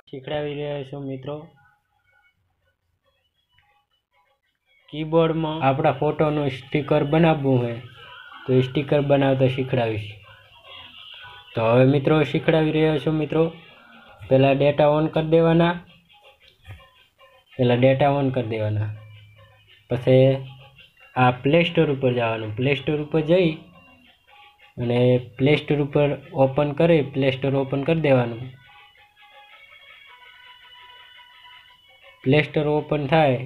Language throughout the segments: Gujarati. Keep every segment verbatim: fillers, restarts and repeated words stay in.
શીખડાવી રહ્યા છું મિત્રો। કીબોર્ડમાં આપણા ફોટોનું સ્ટીકર બનાવવું હોય તો એ સ્ટીકર બનાવતા શીખડાવીશ। તો હવે મિત્રો શીખડાવી રહ્યા છું મિત્રો। પહેલા ડેટા ઓન કરી દેવાના પહેલા ડેટા ઓન કરી દેવાના પછી આ પ્લે સ્ટોર ઉપર જવાનું। પ્લે સ્ટોર ઉપર જઈ અને પ્લે સ્ટોર ઉપર ઓપન કરી પ્લે સ્ટોર ઓપન કરી દેવાનું। પ્લે સ્ટોર ઓપન થાય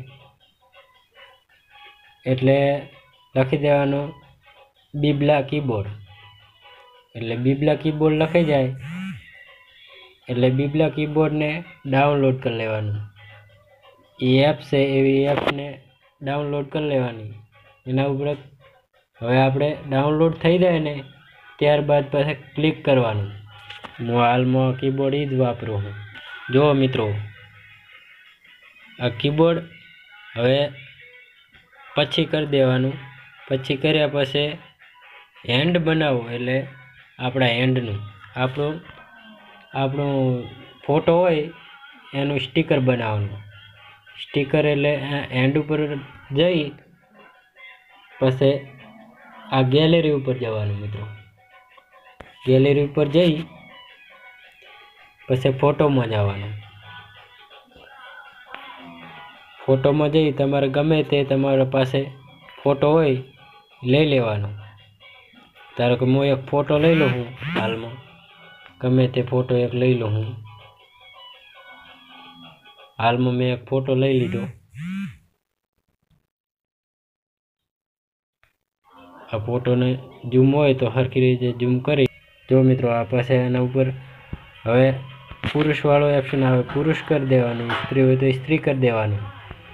એટલે લખી દેવાનું બીબલા કીબોર્ડ। એટલે બીબલા કીબોર્ડ લખાઈ જાય એટલે બીબલા કીબોર્ડને ડાઉનલોડ કરી લેવાનું। એ એપ છે એવી એપને ડાઉનલોડ કરી લેવાની। એના ઉપર હવે આપણે ડાઉનલોડ થઈ જાય ને ત્યારબાદ પછી ક્લિક કરવાનું। હું હાલમાં કીબોર્ડ એ જ વાપરું છું। જો મિત્રો આ કીબોર્ડ હવે પછી કરી દેવાનું। પછી કર્યા પછી હેન્ડ બનાવો એટલે આપણા હેન્ડનું આપણું આપણું ફોટો હોય એનું સ્ટીકર બનાવવાનું। સ્ટીકર એટલે હેન્ડ ઉપર જઈ પછી આ ગેલેરી ઉપર જવાનું મિત્રો। ગેલેરી ઉપર જઈ પછી ફોટોમાં જવાનું। ફોટોમાં જઈ તમારે ગમે તે તમારા પાસે ફોટો હોય લઈ લેવાનો। ધારો કે હું એક ફોટો લઈ લઉં છું હાલમાં ગમે તે ફોટો એક લઈ લઉં હું હાલમાં મેં એક ફોટો લઈ લીધો। આ ફોટોને ઝૂમ હોય તો સરખી રીતે ઝૂમ કરી જો મિત્રો આ પાસે એના ઉપર હવે પુરુષ વાળો ઓપ્શન આવે પુરુષ કરી દેવાનું। સ્ત્રી હોય તો સ્ત્રી કરી દેવાનું।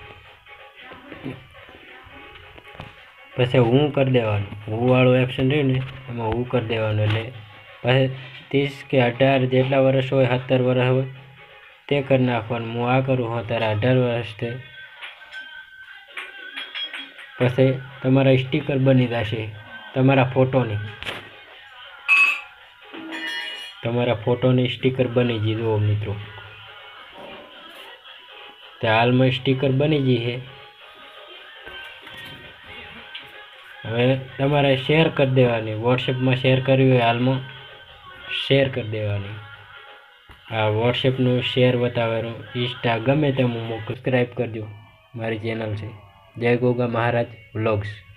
પછી હું કરી દેવાનું। હું વાળું ઓપ્શન રહ્યું ને એમાં હું કરી દેવાનું। એટલે પછી ત્રીસ કે અઢાર જેટલા વર્ષ હોય સત્તર વર્ષ હોય તે કરી નાખવાનું। હું આ કરું હું ત્યારે અઢાર વર્ષ છે પછી તમારા સ્ટીકર બની જશે તમારા ફોટોની તમારા ફોટોની સ્ટીકર બની ગઈ। જુઓ મિત્રો તે હાલમાં સ્ટીકર બની ગઈ છે। હવે તમારે શેર કરી દેવાની। વોટ્સએપમાં શેર કરવી હોય હાલમાં શેર કરી દેવાની। આ વોટ્સએપનું શેર બતાવવાનું ઇન્સ્ટા ગમે તેમ મોકલ। સબસ્ક્રાઈબ કરજો મારી ચેનલ છે જય ગોગા મહારાજ વ્લોગ્સ।